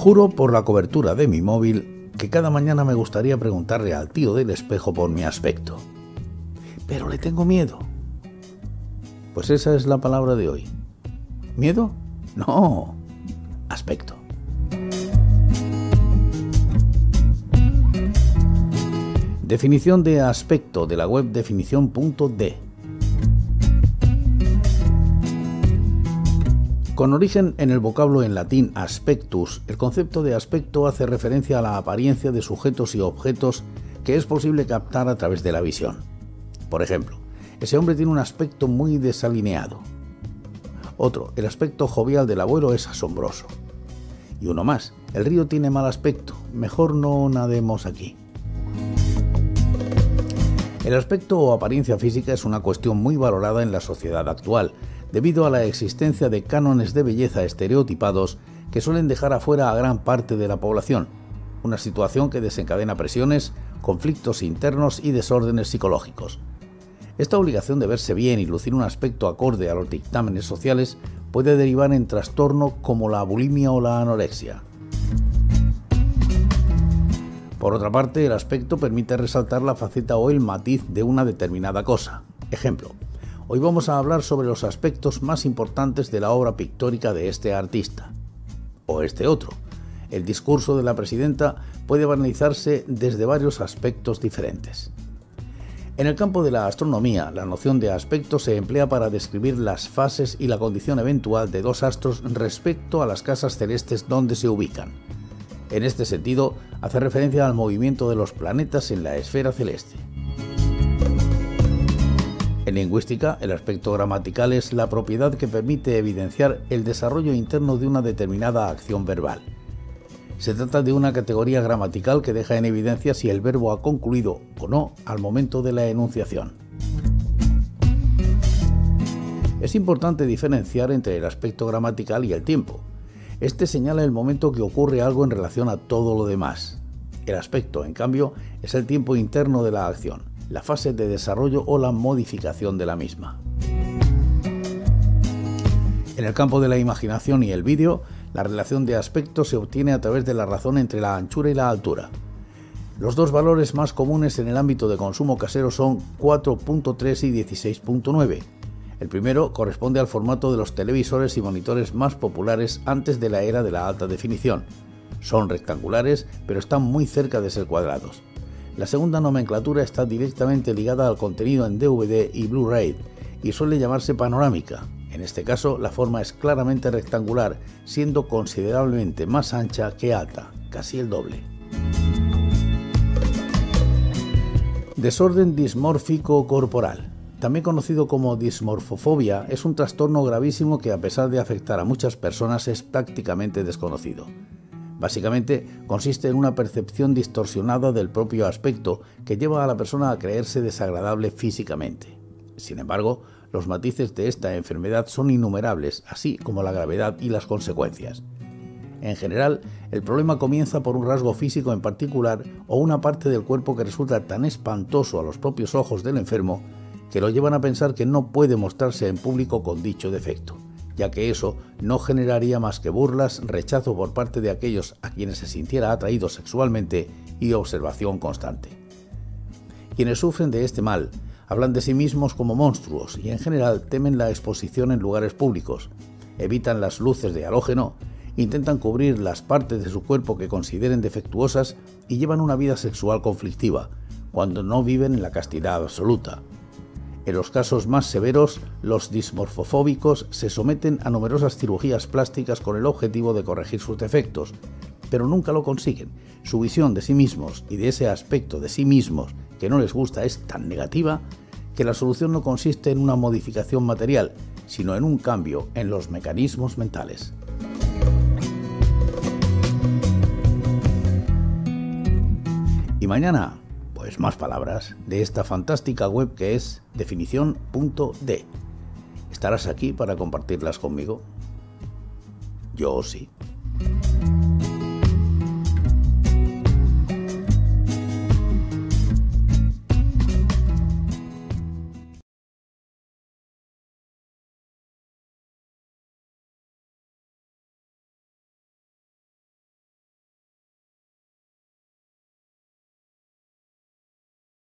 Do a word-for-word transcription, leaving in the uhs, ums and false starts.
Juro por la cobertura de mi móvil que cada mañana me gustaría preguntarle al tío del espejo por mi aspecto. Pero le tengo miedo. Pues esa es la palabra de hoy. ¿Miedo? No, aspecto. Definición de aspecto de la web definición punto de. Con origen en el vocablo en latín aspectus, el concepto de aspecto hace referencia a la apariencia de sujetos y objetos que es posible captar a través de la visión. Por ejemplo, ese hombre tiene un aspecto muy desalineado. Otro, el aspecto jovial del abuelo es asombroso. Y uno más, el río tiene mal aspecto, mejor no nademos aquí. El aspecto o apariencia física es una cuestión muy valorada en la sociedad actual, debido a la existencia de cánones de belleza estereotipados que suelen dejar afuera a gran parte de la población, una situación que desencadena presiones, conflictos internos y desórdenes psicológicos. Esta obligación de verse bien y lucir un aspecto acorde a los dictámenes sociales puede derivar en trastorno como la bulimia o la anorexia. Por otra parte, el aspecto permite resaltar la faceta o el matiz de una determinada cosa. Ejemplo, hoy vamos a hablar sobre los aspectos más importantes de la obra pictórica de este artista. O este otro. El discurso de la presidenta puede analizarse desde varios aspectos diferentes. En el campo de la astronomía, la noción de aspecto se emplea para describir las fases y la condición eventual de dos astros respecto a las casas celestes donde se ubican. En este sentido, hace referencia al movimiento de los planetas en la esfera celeste. En lingüística, el aspecto gramatical es la propiedad que permite evidenciar el desarrollo interno de una determinada acción verbal. Se trata de una categoría gramatical que deja en evidencia si el verbo ha concluido o no al momento de la enunciación. Es importante diferenciar entre el aspecto gramatical y el tiempo. Este señala el momento que ocurre algo en relación a todo lo demás. El aspecto, en cambio, es el tiempo interno de la acción, la fase de desarrollo o la modificación de la misma. En el campo de la imaginación y el vídeo, la relación de aspecto se obtiene a través de la razón entre la anchura y la altura. Los dos valores más comunes en el ámbito de consumo casero son cuatro punto tres y dieciséis punto nueve. El primero corresponde al formato de los televisores y monitores más populares antes de la era de la alta definición. Son rectangulares, pero están muy cerca de ser cuadrados. La segunda nomenclatura está directamente ligada al contenido en D V D y Blu-ray y suele llamarse panorámica. En este caso, la forma es claramente rectangular, siendo considerablemente más ancha que alta, casi el doble. Desorden dismórfico corporal. También conocido como dismorfofobia, es un trastorno gravísimo que, a pesar de afectar a muchas personas, es prácticamente desconocido. Básicamente, consiste en una percepción distorsionada del propio aspecto que lleva a la persona a creerse desagradable físicamente. Sin embargo, los matices de esta enfermedad son innumerables, así como la gravedad y las consecuencias. En general, el problema comienza por un rasgo físico en particular o una parte del cuerpo que resulta tan espantoso a los propios ojos del enfermo que lo llevan a pensar que no puede mostrarse en público con dicho defecto, ya que eso no generaría más que burlas, rechazo por parte de aquellos a quienes se sintiera atraído sexualmente y observación constante. Quienes sufren de este mal hablan de sí mismos como monstruos y en general temen la exposición en lugares públicos, evitan las luces de halógeno, intentan cubrir las partes de su cuerpo que consideren defectuosas y llevan una vida sexual conflictiva, cuando no viven en la castidad absoluta. En los casos más severos, los dismorfofóbicos se someten a numerosas cirugías plásticas con el objetivo de corregir sus defectos, pero nunca lo consiguen. Su visión de sí mismos y de ese aspecto de sí mismos que no les gusta es tan negativa que la solución no consiste en una modificación material, sino en un cambio en los mecanismos mentales. Y mañana, pues más palabras de esta fantástica web que es definición punto de. ¿Estarás aquí para compartirlas conmigo? Yo sí.